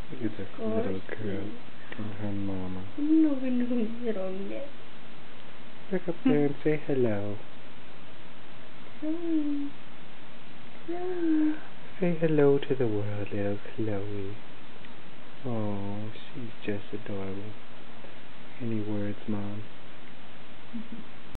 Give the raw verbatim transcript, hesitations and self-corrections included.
Look at this little girl and her mama. No, no, little miss. Look up there and say hello. Chloe. Chloe. Say hello to the world, little Chloe. Oh, she's just adorable. Any words, Mom?